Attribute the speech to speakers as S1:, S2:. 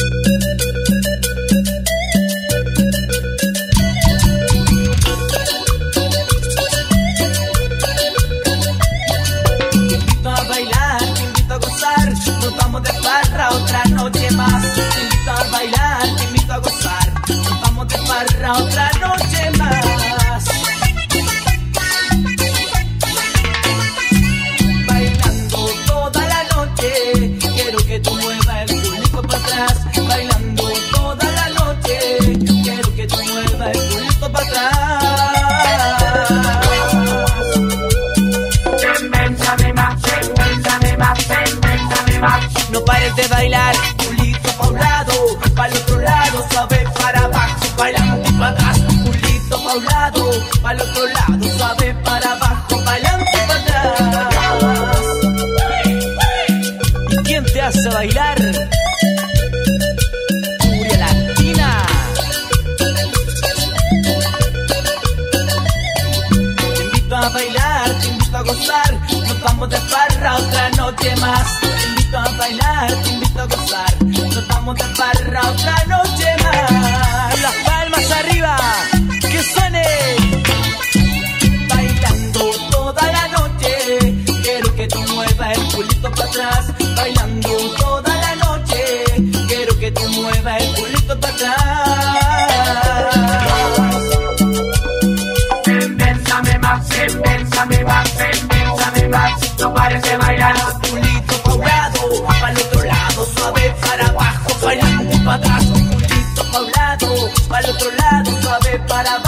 S1: Otra noche más, te invito a bailar, te invito a gozar, nos vamos de farra otra noche más. Bailando toda la noche, quiero que tú muevas el culito para atrás. Bailando toda la noche, quiero que tú muevas el culito para atrás. No pares de bailar, culito pa' un lado, pa' el otro lado, suave para abajo, bailando para atrás. Culito pa' un lado, pa' el otro lado, suave para abajo, bailando para atrás. ¿Y quién te hace bailar? Cumbia Latina. Te invito a bailar, te invito a gozar, nos vamos de farra otra noche más. Te invito a bailar, te invito a gozar, nos vamos de farra otra noche más. Las palmas arriba, que suene. Bailando toda la noche, quiero que tú muevas el culito para atrás. Bailando toda la noche, quiero que tú muevas el culito para atrás. Bésame más, bésame más, bésame más. No pares de bailar, culito pa' un lado, pa' el otro lado, suave para abajo, bailando para atrás. Culito pa' un lado, pa' el otro lado, suave para abajo.